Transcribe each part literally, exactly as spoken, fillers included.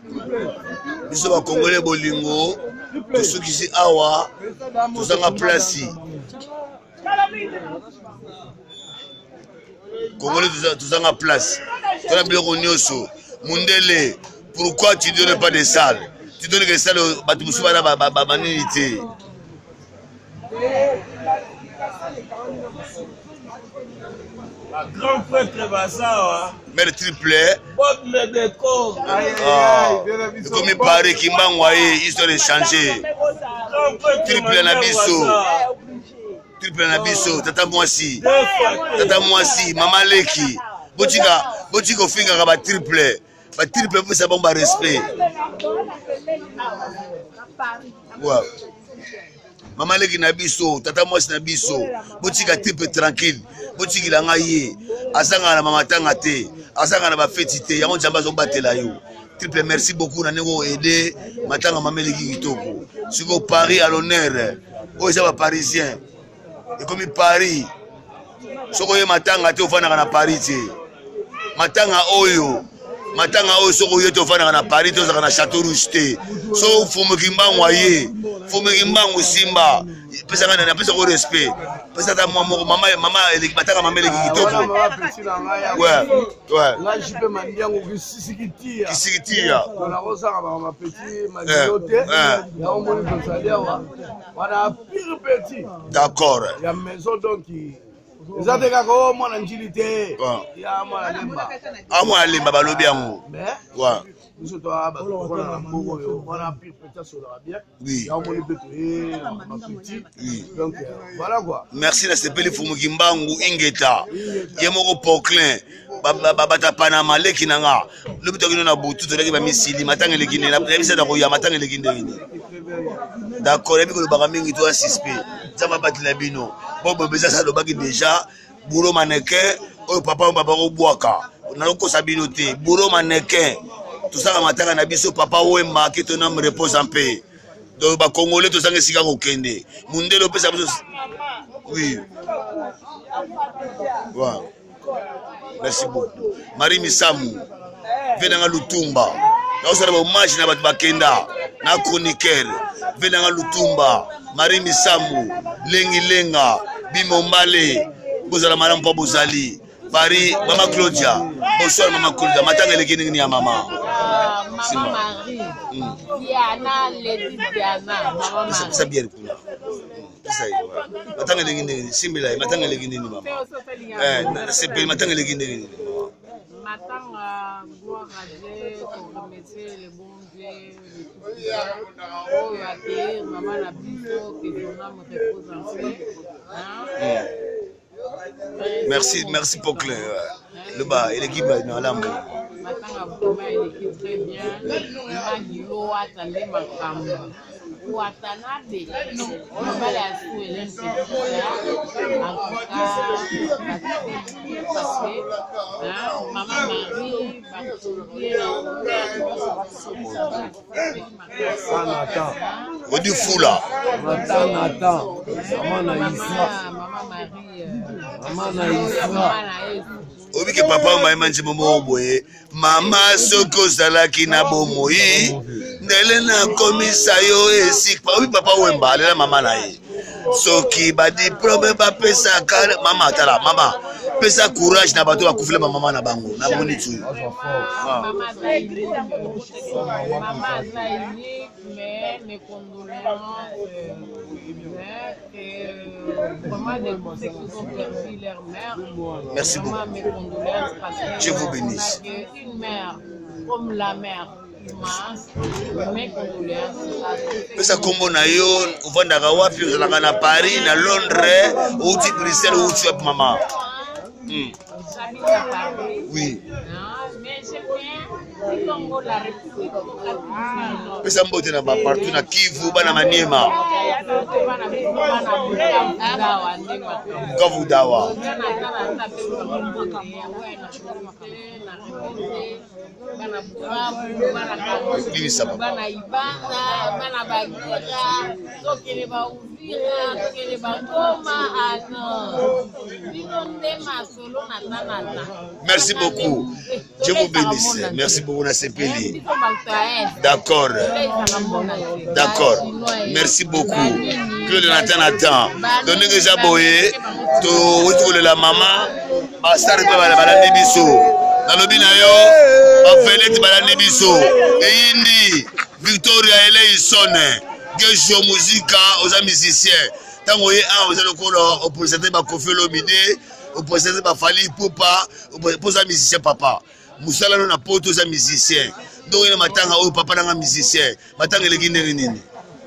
biso ba Congolais bolingo tosukisi awa tozanga place Congolais tozanga place tona biloko nyonso mundele. Pourquoi tu ne donnes pas des salles? Tu donnes des salles aux Batumusuba Babanité. Grand prêtre Bassawa. Mais le triplet. Bob le décor. Comme il paraît qu'il m'a envoyé, histoire de changer. Triplet Nabiso. Triplet Nabiso. Tata Mwasi. Tata Mwasi. Maman Leki. Botika. Botika Finga Raba triplet. Ba triple pour ça bon ba respect. Wow. Maman Leki na biso, tata Mwasi na biso. Botika triple tranquille. Botika la ngaye. Asanga na mama tanga te. Asanga na ba feti te. Yango jamba zo batela yo. Triple merci beaucoup na ngo aider matanga Maman Leki kitoko. Siko Paris à l'honneur. Oh ça va parisien. Et comme Paris. Soko ye matanga te ofana na Paris te. Matanga oyo. Matanga oyo soko yo tofana na Paris tozaka na Château Rouge te. So fumu kimbango aye. Fumu kimbango simba. Pesa ngana na pesa ko respect. Pesa ta mama mama mama eleki matanga Maman Leki kitoko. Ouais. Ouais. Là je peux mandiango kisikitia. Kisikitia. Na rozaka ba ma petit madiote. Ya omoni tosalia wa. Wana pire petit. D'accord. Ya maison donc Zate kako mwana njilite ya mwana lemba. Ah mwana lemba balobi yango. Ouais. Nous to aba ko na mboko yo mwana pire petit sur la bien. Oui. Ya omoni beto eh ma petit. Donc voilà quoi. Merci na sepeli fumu kimbangu ingeta. Ye moko Poclin. Baba bata Panama Leki nanga. Lobi to kino na butu to leki ba misili matanga leki ne na bisa da ko ya matanga leki ndeni. D'accord, et puis le baramingi toi suspect. Ça va pas te la bino. Bon bébé ça le bagi déjà boulot mannequin oh papa papa ko boaka. On a ko sabinoté boulot mannequin. Tout ça matanga na biso papa wemba ki ton âme repose en paix. Donc ba Congolais tout ça que sika ko kende. Mundelo pesa biso. Oui. Wow. Merci beaucoup. Marie Misamu. Venanga Lutumba. Na osala ba hommage na ba bakenda. Na chroniqueur Venanga Lutumba Marie Misamu Lengi Lenga Bimombale Bozala Madame Pa Bozali Paris Mama Claudia bonsoir Mama Claudia matanga eleki nini ya mama Mama Marie Diana Lady Diana Mama Marie ça bien kuna ça y est matanga eleki nini simbila matanga eleki nini mama eh c'est bien matanga eleki nini matanga gloire à Dieu pour remercier le bon Dieu. Oh, accueillir maman la biso que son âme repose en paix. Merci, merci pour Claire. Le bas, et l'équipe est dans l'âme. Matanga vraiment il équipe très bien. Magilo attendait ma femme. Watanabe, on va la souhaiter un petit en tout cas, parce que maman Marie va se on dit fou là. Nathan, Nathan, maman Naïsa, maman Marie, maman Naïsa. Obi que papa m'a mangé momo boye, maman soko zalaki na bomoi. Nelena komisa yo esik pa oui papa wemba lela mama na ye soki ba diplôme ba pesa kale mama tala mama pesa courage na bato ba kufile mama na bango na moni tu mama zaini mama zaini mais mes condoléances et vraiment de tous ceux qui ont perdu leur mère. Merci beaucoup. Mes condoléances parce que Dieu vous bénisse. Une mère comme la mère pesa kombo na yo uvandaka wapi uzalaka na Paris na Londres uti Bruxelles uti wapi mama hmm. Oui pesa mbote na partout na Kivu bana Maniema Bukavu dawa bana ibanda bana bagira tokele ba Merci beaucoup. Je vous bénisse. Merci beaucoup, Nasepeli. D'accord. D'accord. Merci beaucoup. Que le Nathan attend. Donnez que j'aboye. Tu la maman. Astar pe bala bala nebiso. Na lobi na yo. Afelet bala nebiso. Eyindi Victoria Eleison. Gejo musica aux musiciens. Tango ye a aux lokolo au président ba Koffi Olomide, au président ba Fally Ipupa, au président musicien papa. Musala na poto za musicien. Donc il matanga o papa na musicien. Matanga eleki ndenge nini?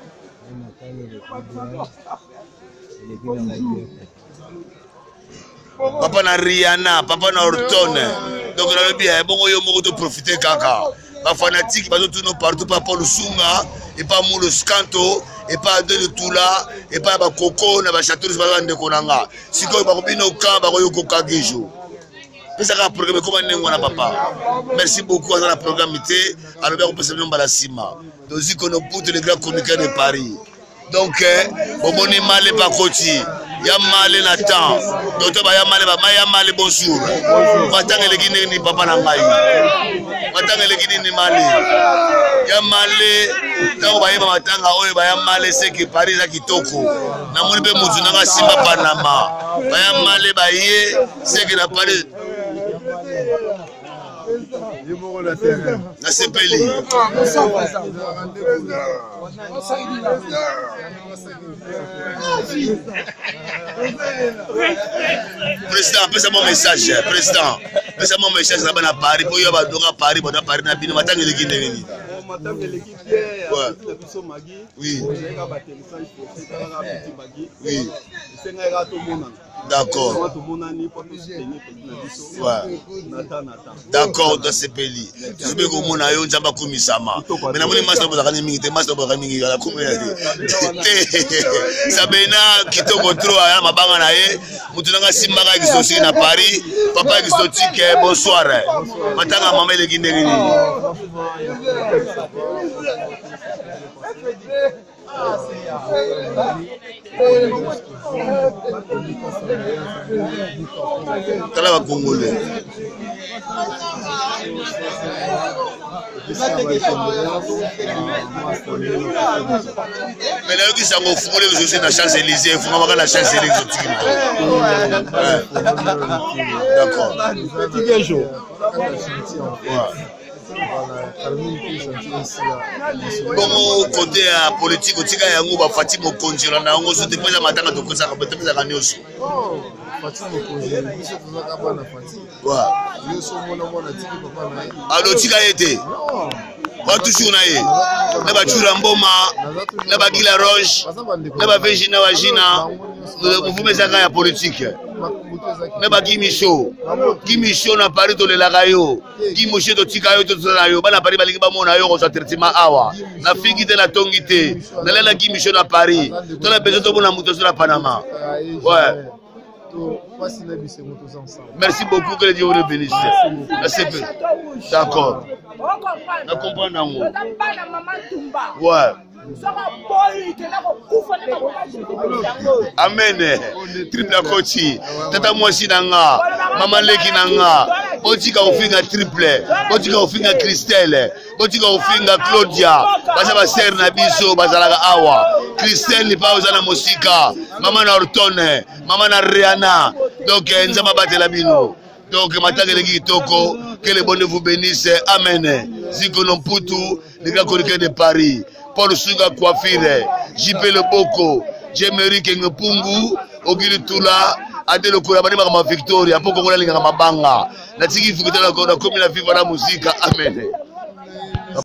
Papa na Rihanna, papa na Ortone. Donc on a bien bon yo moko to profiter kaka. Ba fanatique ba tout no partout pas Paul Sunga et pas Moulo Scanto et pas de Tula et pas ba Coco na ba château ba ndeko nanga. Siko ba kobino ka ba ko yoka gejo. Pesa ka programme comme nengo na papa. Merci beaucoup à la programmeité alors on peut se nomba la sima. Donc siko no puto les grands communicants de Paris. Donc bomoni malé pa koti. Ya malé na temps. Donc ba ya malé ba ma ya malé bonjour. Matanga le guiné ni papa na ngai. Matanga le guiné ni malé. Ya malé tango ba yeba matanga oyo ba ya malé c'est que Paris za kitoko. Na moni be mutu na simba Panama. Ba ya malé ba ye c'est que na Paris. Na Sepeli. Président, pesa mon message, président. Pesa mon message là-bas à Paris pour y avoir à Paris, pour Paris na bino matanga le Guinée ni. Oui. Oui. D'accord. D'accord, dans ce pays. Je vais vous montrer un jamba kumisama. Mais na moni master bozaka ni mingi te master bozaka mingi la kumela. Sabena kitoko trop ya mabanga na ye. Mutu nanga simba ka exotique na Paris. Papa exotique bonsoir. Matanga mama le Guinée ni. Kala ba Congolais. Mais là qui s'en fout les aussi na Champs-Élysées, faut pas la Champs-Élysées exotique. D'accord. Bon côté politique otika yango ba Fatima Konjira na ngo so te pesa matanga to kosa ka beteza ka nyoso. Fatima Konjira biso tozaka bana Fatima. Wa. Yoso mona mona tiki papa na ye. Alo tika yete. Ba toujours na ye. Na ba chura mboma, na ba Gila Roche, na ba Virginia Wajina, vous fumez ya politique. Ne ba Gimisho. Gimisho na Paris to le lagayo. Gimisho to tika yo to na yo. Bana Paris balingi ba mona yo ko sa traitement awa. Na figi de la tongité. Na lela Gimisho na Paris. To la besoin to bona muto sur la Panama. Ouais. Merci beaucoup, que Dieu vous bénisse. D'accord. Je comprends. Ouais. Amen. Triple coach. Tata Mwasi nanga. Maman Leki nanga. Botika ofinga triple. Botika ofinga Christelle. Botika ofinga Claudia. Basa ba ser na biso bazalaka awa. Christelle ni pa ozana musika. Maman na Ortone. Maman na Rihanna. Donc nzamba batela bino. Donc matanga leki kitoko. Que le bon vous bénisse. Amen. Ziko Nomputu, les gars chroniqueurs de Paris. Paul Sunga Coiffure, J P Le Boko, Jemery Kengepungu, Ogiri Tula, Adelo Koulabani Mama Victoria, Poko Kola Linga Mabanga. La tiki fukitana kona kumi na viva la musique. Amen.